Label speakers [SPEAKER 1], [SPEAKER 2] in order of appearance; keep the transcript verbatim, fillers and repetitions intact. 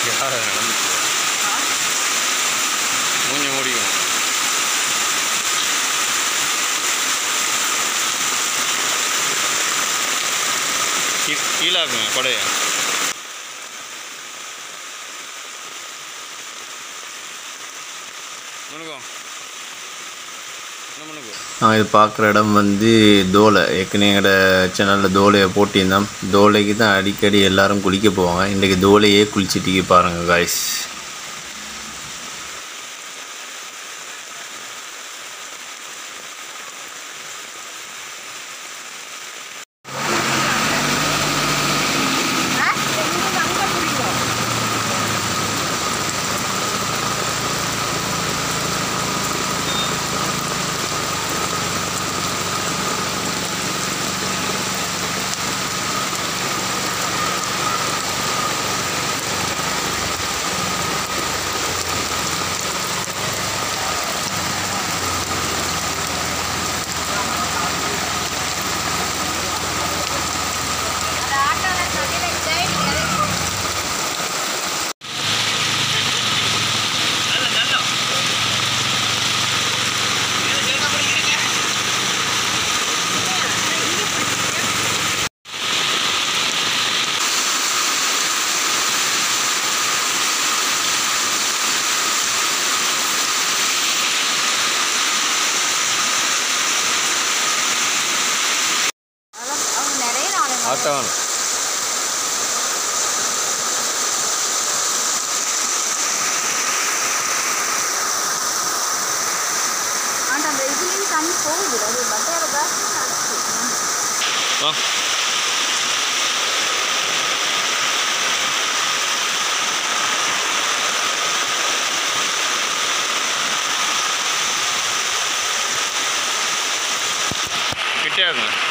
[SPEAKER 1] யார் அது நடந்துச்சு மூஞ்சி முடியும் கீழாக்குங்க கொடைய
[SPEAKER 2] நான் இது பார்க்குற இடம் வந்து தோலை. ஏற்கனவே எங்களோட சேனலில் தோலையை போட்டியிருந்தோம். தோலைக்கு தான் அடிக்கடி எல்லோரும் குளிக்க போவாங்க. இன்றைக்கி தோலையே குளிச்சுட்டு பாருங்கள் காய்ஸ்.
[SPEAKER 1] ஆட்டோன்
[SPEAKER 3] ஆனா அந்த இதுலயும் தண்ணி போகுது. அது பட்டேர பாஸ்
[SPEAKER 1] வா கிட்டே ஆகுங்க.